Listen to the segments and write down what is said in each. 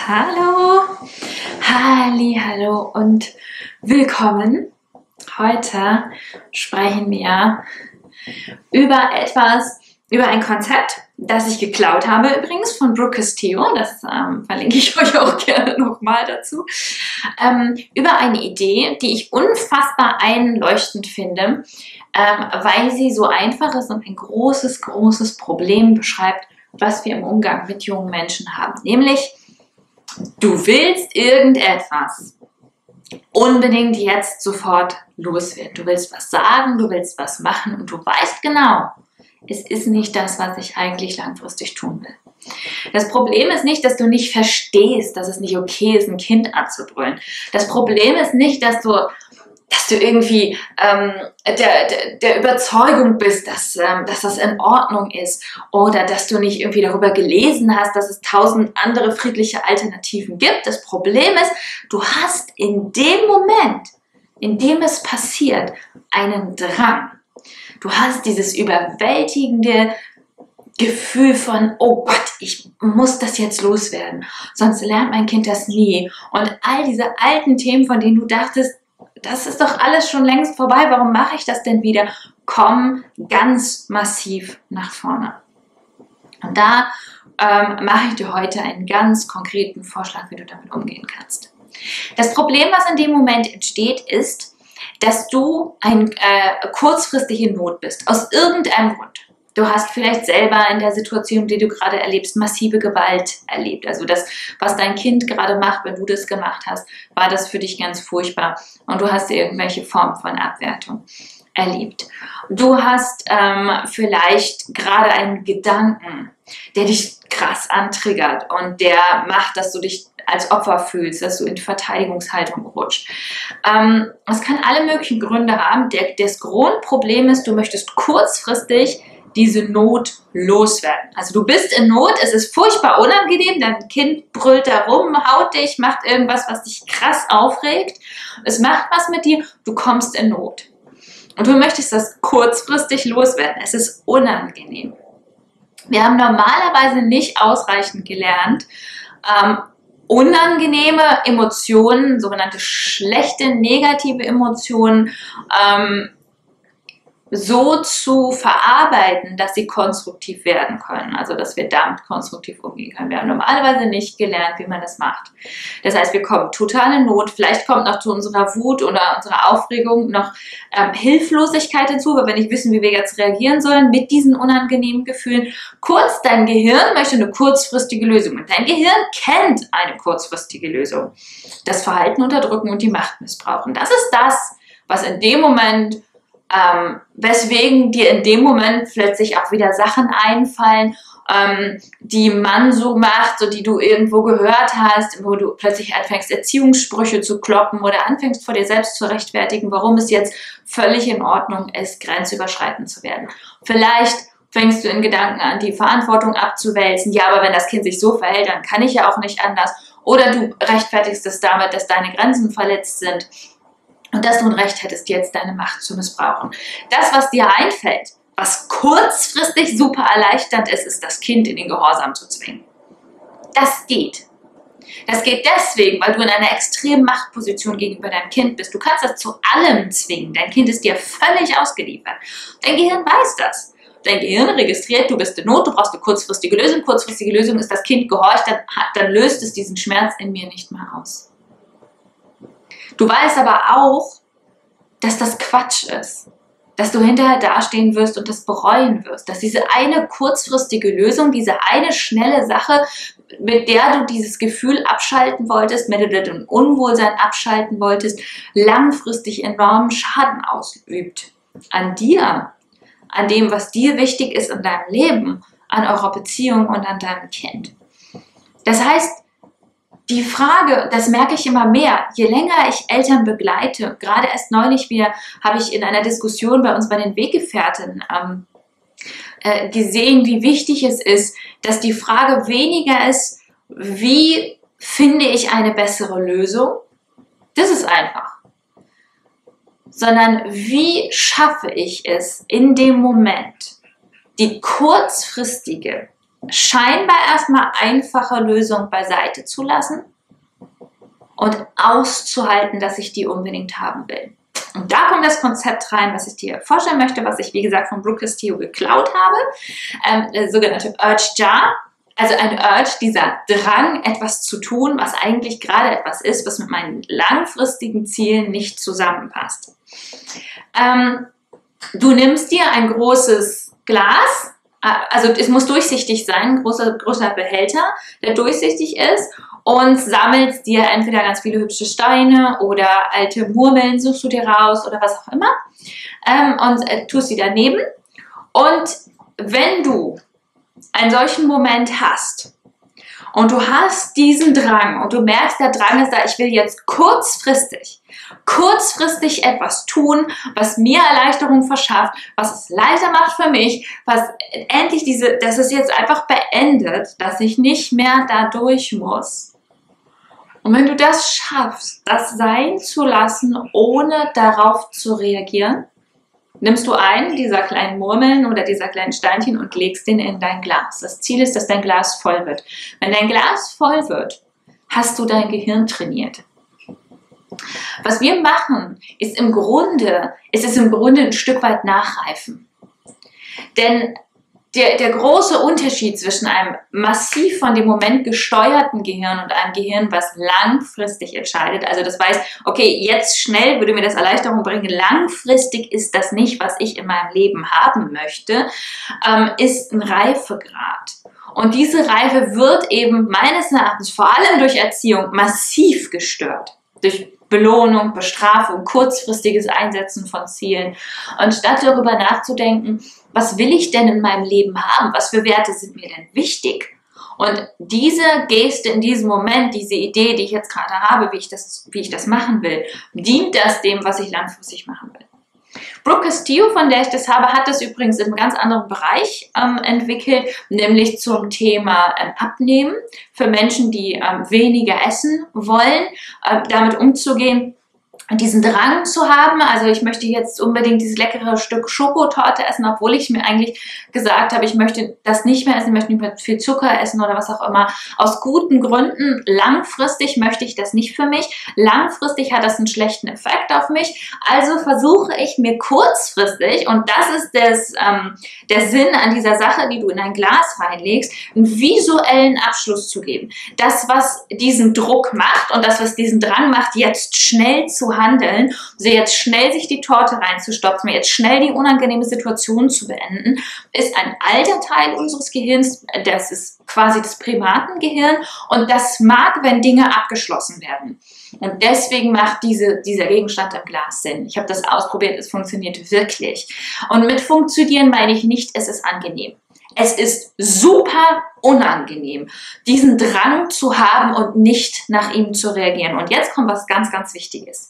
Hallo, hallo und willkommen. Heute sprechen wir über ein Konzept, das ich geklaut habe, übrigens von Brooke Castillo. Das verlinke ich euch auch gerne nochmal dazu. Über eine Idee, die ich unfassbar einleuchtend finde, weil sie so einfach ist und ein großes Problem beschreibt, was wir im Umgang mit jungen Menschen haben. Nämlich, du willst irgendetwas unbedingt jetzt sofort loswerden. Du willst was sagen, du willst was machen und du weißt genau, es ist nicht das, was ich eigentlich langfristig tun will. Das Problem ist nicht, dass du nicht verstehst, dass es nicht okay ist, ein Kind anzubrüllen. Das Problem ist nicht, dass du irgendwie der Überzeugung bist, dass das in Ordnung ist, oder dass du nicht irgendwie darüber gelesen hast, dass es 1000 andere friedliche Alternativen gibt. Das Problem ist, du hast in dem Moment, in dem es passiert, einen Drang. Du hast dieses überwältigende Gefühl von, oh Gott, ich muss das jetzt loswerden, sonst lernt mein Kind das nie. Und all diese alten Themen, von denen du dachtest, das ist doch alles schon längst vorbei, warum mache ich das denn wieder, kommen ganz massiv nach vorne. Und da mache ich dir heute einen ganz konkreten Vorschlag, wie du damit umgehen kannst. Das Problem, was in dem Moment entsteht, ist, dass du kurzfristig in Not bist, aus irgendeinem Grund. Du hast vielleicht selber in der Situation, die du gerade erlebst, massive Gewalt erlebt. Also das, was dein Kind gerade macht, wenn du das gemacht hast, war das für dich ganz furchtbar. Und du hast irgendwelche Formen von Abwertung erlebt. Du hast vielleicht gerade einen Gedanken, der dich krass antriggert und der macht, dass du dich als Opfer fühlst, dass du in die Verteidigungshaltung rutscht. Es kann alle möglichen Gründe haben. Das Grundproblem ist, du möchtest kurzfristig diese Not loswerden. Also du bist in Not, es ist furchtbar unangenehm, dein Kind brüllt da rum, haut dich, macht irgendwas, was dich krass aufregt. Es macht was mit dir, du kommst in Not. Und du möchtest das kurzfristig loswerden. Es ist unangenehm. Wir haben normalerweise nicht ausreichend gelernt, unangenehme Emotionen, sogenannte schlechte, negative Emotionen, so zu verarbeiten, dass sie konstruktiv werden können, also dass wir damit konstruktiv umgehen können. Wir haben normalerweise nicht gelernt, wie man das macht. Das heißt, wir kommen total in Not, vielleicht kommt noch zu unserer Wut oder unserer Aufregung noch Hilflosigkeit hinzu, weil wir nicht wissen, wie wir jetzt reagieren sollen mit diesen unangenehmen Gefühlen. Kurz, dein Gehirn möchte eine kurzfristige Lösung und dein Gehirn kennt eine kurzfristige Lösung. Das Verhalten unterdrücken und die Macht missbrauchen. Das ist das, was in dem Moment weswegen dir in dem Moment plötzlich auch wieder Sachen einfallen, die man so macht, so die du irgendwo gehört hast, wo du plötzlich anfängst, Erziehungssprüche zu kloppen oder anfängst, vor dir selbst zu rechtfertigen, warum es jetzt völlig in Ordnung ist, grenzüberschreitend zu werden. Vielleicht fängst du in Gedanken an, die Verantwortung abzuwälzen. Ja, aber wenn das Kind sich so verhält, dann kann ich ja auch nicht anders. Oder du rechtfertigst es damit, dass deine Grenzen verletzt sind. Und dass du ein Recht hättest, jetzt deine Macht zu missbrauchen. Das, was dir einfällt, was kurzfristig super erleichternd ist, ist das Kind in den Gehorsam zu zwingen. Das geht. Das geht deswegen, weil du in einer extremen Machtposition gegenüber deinem Kind bist. Du kannst das zu allem zwingen. Dein Kind ist dir völlig ausgeliefert. Dein Gehirn weiß das. Dein Gehirn registriert, du bist in Not, du brauchst eine kurzfristige Lösung. Kurzfristige Lösung ist, das Kind gehorcht, dann löst es diesen Schmerz in mir nicht mehr aus. Du weißt aber auch, dass das Quatsch ist, dass du hinterher dastehen wirst und das bereuen wirst, dass diese eine kurzfristige Lösung, diese eine schnelle Sache, mit der du dieses Gefühl abschalten wolltest, mit der du ein Unwohlsein abschalten wolltest, langfristig enormen Schaden ausübt. An dir, an dem, was dir wichtig ist in deinem Leben, an eurer Beziehung und an deinem Kind. Das heißt, die Frage, das merke ich immer mehr, je länger ich Eltern begleite, gerade erst neulich habe ich in einer Diskussion bei uns bei den Weggefährten gesehen, wie wichtig es ist, dass die Frage weniger ist, wie finde ich eine bessere Lösung? Das ist einfach. Sondern wie schaffe ich es in dem Moment, die kurzfristige scheinbar erstmal einfache Lösung beiseite zu lassen und auszuhalten, dass ich die unbedingt haben will. Und da kommt das Konzept rein, was ich dir vorstellen möchte, was ich, wie gesagt, von Brooke Castillo geklaut habe, der sogenannte Urge Jar. Also ein Urge, dieser Drang, etwas zu tun, was eigentlich gerade etwas ist, was mit meinen langfristigen Zielen nicht zusammenpasst. Du nimmst dir ein großes Glas, also es muss durchsichtig sein, ein großer Behälter, der durchsichtig ist, und sammelst dir entweder ganz viele hübsche Steine oder alte Murmeln, suchst du dir raus oder was auch immer, und tust sie daneben. Und wenn du einen solchen Moment hast und du hast diesen Drang und du merkst, der Drang ist da, ich will jetzt kurzfristig etwas tun, was mir Erleichterung verschafft, was es leichter macht für mich, was endlich dass es jetzt einfach beendet, dass ich nicht mehr da durch muss. Und wenn du das schaffst, das sein zu lassen, ohne darauf zu reagieren, nimmst du einen dieser kleinen Murmeln oder dieser kleinen Steinchen und legst den in dein Glas. Das Ziel ist, dass dein Glas voll wird. Wenn dein Glas voll wird, hast du dein Gehirn trainiert. Was wir machen, ist im Grunde ein Stück weit nachreifen. Denn der große Unterschied zwischen einem massiv von dem Moment gesteuerten Gehirn und einem Gehirn, was langfristig entscheidet, also das weiß, okay, jetzt schnell würde mir das Erleichterung bringen, langfristig ist das nicht, was ich in meinem Leben haben möchte, ist ein Reifegrad. Und diese Reife wird eben meines Erachtens vor allem durch Erziehung massiv gestört. Durch Belohnung, Bestrafung, kurzfristiges Einsetzen von Zielen. Und statt darüber nachzudenken, was will ich denn in meinem Leben haben? Was für Werte sind mir denn wichtig? Und diese Geste in diesem Moment, diese Idee, die ich jetzt gerade habe, wie ich das machen will, dient das dem, was ich langfristig machen will. Brooke Castillo, von der ich das habe, hat das übrigens in einem ganz anderen Bereich entwickelt, nämlich zum Thema Abnehmen, für Menschen, die weniger essen wollen, damit umzugehen, diesen Drang zu haben, also ich möchte jetzt unbedingt dieses leckere Stück Schokotorte essen, obwohl ich mir eigentlich gesagt habe, ich möchte das nicht mehr essen, ich möchte nicht mehr viel Zucker essen oder was auch immer. Aus guten Gründen, langfristig möchte ich das nicht für mich. Langfristig hat das einen schlechten Effekt auf mich. Also versuche ich mir kurzfristig, und das ist der Sinn an dieser Sache, die du in ein Glas reinlegst, einen visuellen Abschluss zu geben. Das, was diesen Druck macht und das, was diesen Drang macht, jetzt schnell zu handeln, so jetzt schnell sich die Torte reinzustopfen, jetzt schnell die unangenehme Situation zu beenden, ist ein alter Teil unseres Gehirns, das ist quasi das Primatengehirn, und das mag, wenn Dinge abgeschlossen werden. Und deswegen macht dieser Gegenstand im Glas Sinn. Ich habe das ausprobiert, es funktioniert wirklich. Und mit funktionieren meine ich nicht, es ist angenehm. Es ist super unangenehm, diesen Drang zu haben und nicht nach ihm zu reagieren. Und jetzt kommt was ganz, ganz Wichtiges.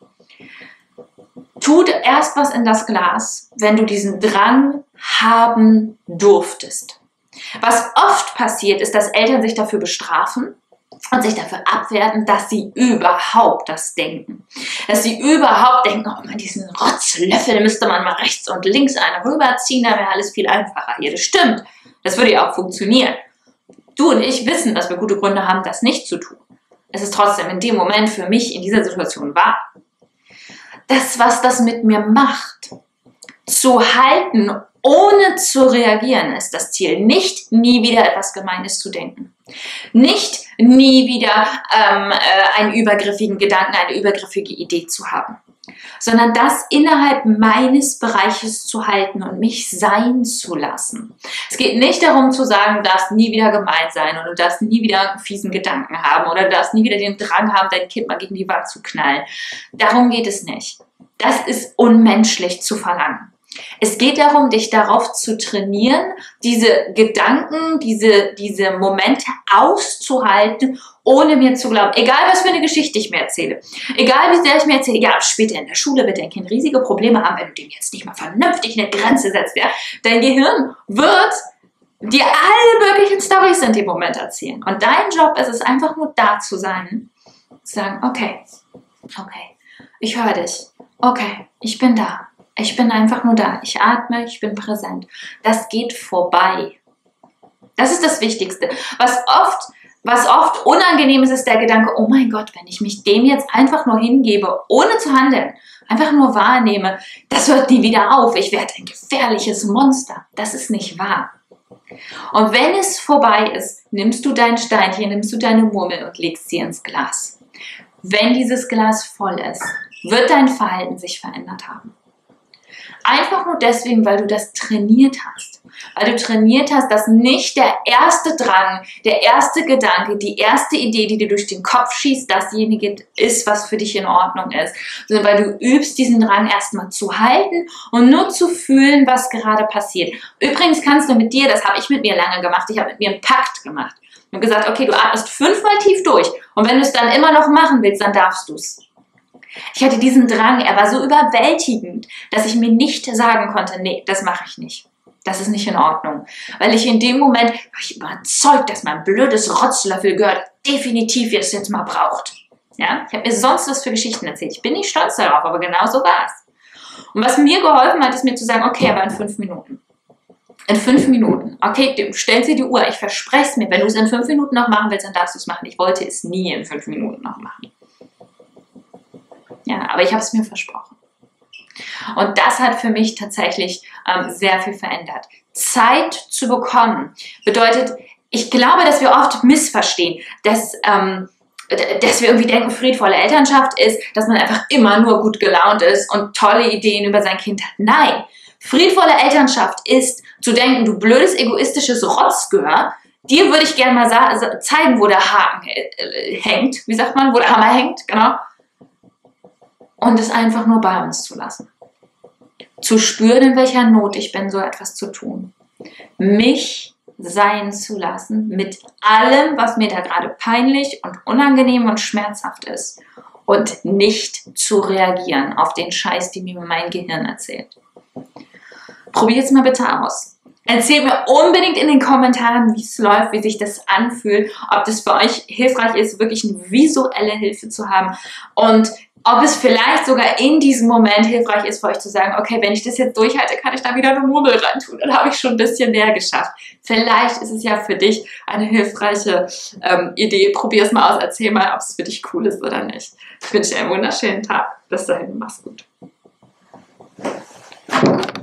Tu erst was in das Glas, wenn du diesen Drang haben durftest. Was oft passiert, ist, dass Eltern sich dafür bestrafen und sich dafür abwerten, dass sie überhaupt das denken. Dass sie überhaupt denken, oh man, diesen Rotzlöffel müsste man mal rechts und links einen rüberziehen, da wäre alles viel einfacher hier. Das stimmt, das würde ja auch funktionieren. Du und ich wissen, dass wir gute Gründe haben, das nicht zu tun. Es ist trotzdem in dem Moment für mich in dieser Situation wahr. Das, was das mit mir macht, zu halten, ohne zu reagieren, ist das Ziel. Nicht nie wieder etwas Gemeines zu denken. Nicht nie wieder einen übergriffigen Gedanken, eine übergriffige Idee zu haben. Sondern das innerhalb meines Bereiches zu halten und mich sein zu lassen. Es geht nicht darum zu sagen, du darfst nie wieder gemein sein oder du darfst nie wieder einen fiesen Gedanken haben oder du darfst nie wieder den Drang haben, dein Kind mal gegen die Wand zu knallen. Darum geht es nicht. Das ist unmenschlich zu verlangen. Es geht darum, dich darauf zu trainieren, diese Gedanken, diese Momente auszuhalten, ohne mir zu glauben, egal was für eine Geschichte ich mir erzähle, egal wie sehr ich mir erzähle, ja, später in der Schule wird dein Kind riesige Probleme haben, wenn du dem jetzt nicht mal vernünftig eine Grenze setzt. Ja? Dein Gehirn wird dir alle möglichen Storys in dem Moment erzählen. Und dein Job ist es einfach nur da zu sein, zu sagen, okay, ich höre dich, okay, ich bin da. Ich bin einfach nur da. Ich atme, ich bin präsent. Das geht vorbei. Das ist das Wichtigste. Was oft unangenehm ist, ist der Gedanke, oh mein Gott, wenn ich mich dem jetzt einfach nur hingebe, ohne zu handeln, einfach nur wahrnehme, das hört nie wieder auf, ich werde ein gefährliches Monster. Das ist nicht wahr. Und wenn es vorbei ist, nimmst du dein Steinchen, nimmst du deine Murmel und legst sie ins Glas. Wenn dieses Glas voll ist, wird dein Verhalten sich verändert haben. Einfach nur deswegen, weil du das trainiert hast. Weil du trainiert hast, dass nicht der erste Drang, der erste Gedanke, die erste Idee, die dir durch den Kopf schießt, dasjenige ist, was für dich in Ordnung ist. Sondern weil du übst, diesen Drang erstmal zu halten und nur zu fühlen, was gerade passiert. Übrigens kannst du mit dir, das habe ich mit mir lange gemacht, ich habe mit mir einen Pakt gemacht. Und gesagt, okay, du atmest 5-mal tief durch. Und wenn du es dann immer noch machen willst, dann darfst du es. Ich hatte diesen Drang, er war so überwältigend, dass ich mir nicht sagen konnte, nee, das mache ich nicht. Das ist nicht in Ordnung. Weil ich in dem Moment war ich überzeugt, dass mein blödes Rotzlöffelgehör definitiv jetzt mal braucht. Ja? Ich habe mir sonst was für Geschichten erzählt. Ich bin nicht stolz darauf, aber genau so war es. Und was mir geholfen hat, ist mir zu sagen, okay, aber in 5 Minuten. In 5 Minuten. Okay, stell dir die Uhr. Ich verspreche es mir. Wenn du es in 5 Minuten noch machen willst, dann darfst du es machen. Ich wollte es nie in 5 Minuten noch machen. Ja, aber ich habe es mir versprochen. Und das hat für mich tatsächlich sehr viel verändert. Zeit zu bekommen bedeutet, ich glaube, dass wir oft missverstehen, dass wir irgendwie denken, friedvolle Elternschaft ist, dass man einfach immer nur gut gelaunt ist und tolle Ideen über sein Kind hat. Nein, friedvolle Elternschaft ist zu denken, du blödes, egoistisches Rotzgehör, dir würde ich gerne mal zeigen, wo der Haken hängt. Wie sagt man? Wo der Hammer hängt, genau. Und es einfach nur bei uns zu lassen. Zu spüren, in welcher Not ich bin, so etwas zu tun. Mich sein zu lassen mit allem, was mir da gerade peinlich und unangenehm und schmerzhaft ist. Und nicht zu reagieren auf den Scheiß, den mir mein Gehirn erzählt. Probiert es mal bitte aus. Erzählt mir unbedingt in den Kommentaren, wie es läuft, wie sich das anfühlt, ob das für euch hilfreich ist, wirklich eine visuelle Hilfe zu haben und ob es vielleicht sogar in diesem Moment hilfreich ist für euch zu sagen, okay, wenn ich das jetzt durchhalte, kann ich da wieder eine Murmel rein tun. Dann habe ich schon ein bisschen mehr geschafft. Vielleicht ist es ja für dich eine hilfreiche Idee. Probier es mal aus, erzähl mal, ob es für dich cool ist oder nicht. Ich wünsche dir einen wunderschönen Tag. Bis dahin, mach's gut.